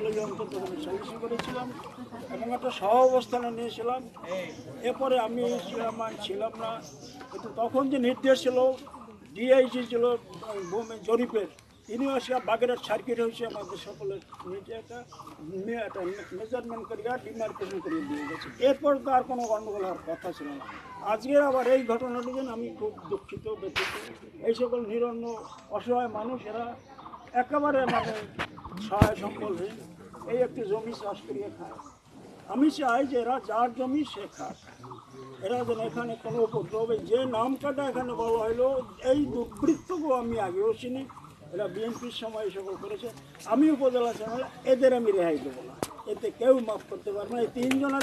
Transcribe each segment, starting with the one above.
অন্তত সালিশি করেছিলাম এবং একটা সহ অবস্থানে নিয়েছিলাম। এরপরে আমি ছিলাম না, কিন্তু তখন যে নির্দেশ ছিল ডিআইজি ছিল ভূমি জরিপের, তিনিও আসে বাগেরহাট সার্কিট হয়েছে আমাদের সকলের নিচে একটা মেজারমেন্ট করিয়া ডিমার্কেশন করিয়ে দিয়ে গেছে। এরপর তো আর কোনো গণ্ডগোল হওয়ার কথা ছিল না। আজকে আবার এই ঘটনাটির জন্য আমি খুব দুঃখিত ব্যথিত। এই সকল নিরন্ন অসহায় মানুষ এরা একেবারে সহায় সম্বলহীন, এই একটু জমি চাষ করিয়ে খায়। আমি চাই যে এরা যার জমি সে খাক, এরা যেন এখানে কোনো উপদ্রব, যে নাম কাটা এখানে বলা হলো এই দুর্বৃত্তকেও আমি আগেও চিনি, এরা বিএনপির সময় এই সকল করেছে। আমি উপজেলা চ্যানেল এদের আমি রেহাই দেবো না, এতে কেউ মাফ করতে পারবে না। এই তিনজনের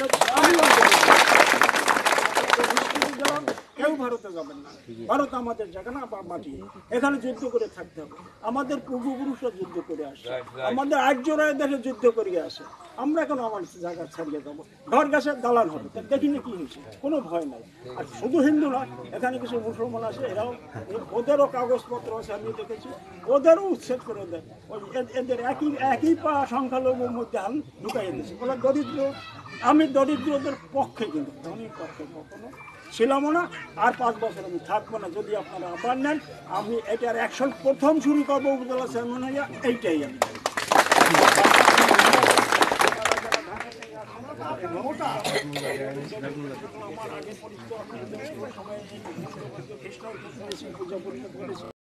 কেউ ভারতে যাবেন না, ভারত আমাদের জায়গা না বা মাটি, এখানে যুদ্ধ করে থাকতে হবে। আমাদের পূর্বপুরুষরা যুদ্ধ করে আসে, আমাদের আর্যরা দেশে যুদ্ধ করিয়ে আসে, আমরা কেন আমার জায়গা ছাড়িয়ে যাবো? ঘর গাছের দালান হবে, দেখি না কি হয়েছে, কোনো ভয় নাই। আর শুধু হিন্দু না, এখানে কিছু মুসলমান আছে, এরাও ওদেরও কাগজপত্র আছে, আমি দেখেছি, ওদেরও উচ্ছেদ করে দেয়। এদের একই পা সংখ্যালঘুর মধ্যে হাল ঢুকাই দিয়েছে। ওরা দরিদ্র, আমি দরিদ্রদের পক্ষে, কিন্তু ধনীর পক্ষে কখনো ছিলামও না। আর 5 বছর আমি থাকবো না যদি আপনারা আবার নেন। আমি এটার অ্যাকশন প্রথম শুরু করবো উপজেলা চেয়ারম্যান হইয়া, এইটাই আমি আমার আগে পরিচিত